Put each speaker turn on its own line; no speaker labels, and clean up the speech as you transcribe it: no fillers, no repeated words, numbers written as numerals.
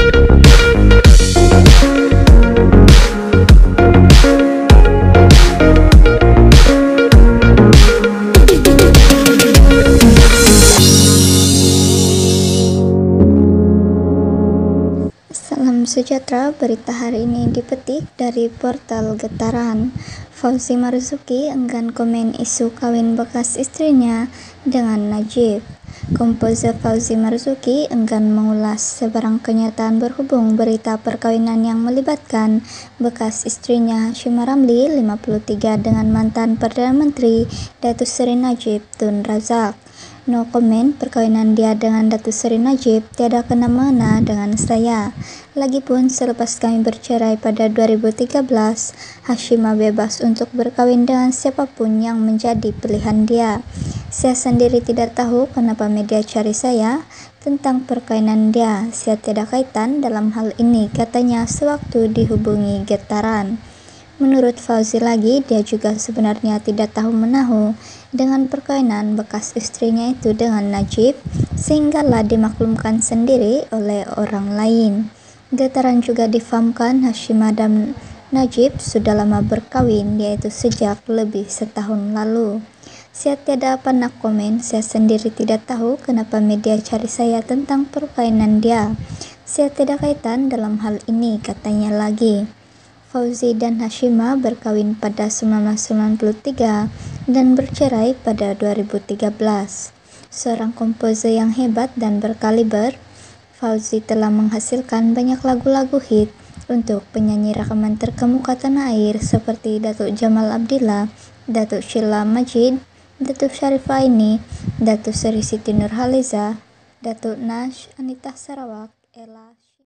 Salam sejahtera, berita hari ini dipetik dari portal Getaran. Fauzi Marzuki enggan komen isu kawin bekas istrinya dengan Najib. Komposer Fauzi Marzuki enggan mengulas sebarang kenyataan berhubung berita perkawinan yang melibatkan bekas istrinya Hashimah Ramli 53 dengan mantan Perdana Menteri Datuk Seri Najib Tun Razak. No comment, perkawinan dia dengan Datuk Seri Najib tiada kena-mengena dengan saya. Lagipun selepas kami bercerai pada 2013, Hashimah bebas untuk berkawin dengan siapapun yang menjadi pilihan dia. Saya sendiri tidak tahu kenapa media cari saya tentang perkawinan dia. Saya tidak kaitan dalam hal ini, katanya sewaktu dihubungi Getaran. Menurut Fauzi lagi, dia juga sebenarnya tidak tahu menahu dengan perkawinan bekas istrinya itu dengan Najib, sehinggalah dimaklumkan sendiri oleh orang lain. Getaran juga difahamkan Hashimah dan Najib sudah lama berkawin, yaitu sejak lebih setahun lalu. Saya tidak pernah komen, saya sendiri tidak tahu kenapa media cari saya tentang perkawinan dia. Saya tidak kaitan dalam hal ini, katanya lagi. Fauzi dan Hashimah berkawin pada 1993 dan bercerai pada 2013. Seorang komposer yang hebat dan berkaliber, Fauzi telah menghasilkan banyak lagu-lagu hit untuk penyanyi rekaman terkemuka tanah air seperti Datuk Jamal Abdillah, Datuk Sheila Majid, Datuk Syarifah Aini, Datuk Seri Siti Nurhaliza, Datuk Nash, Anita Sarawak, Ella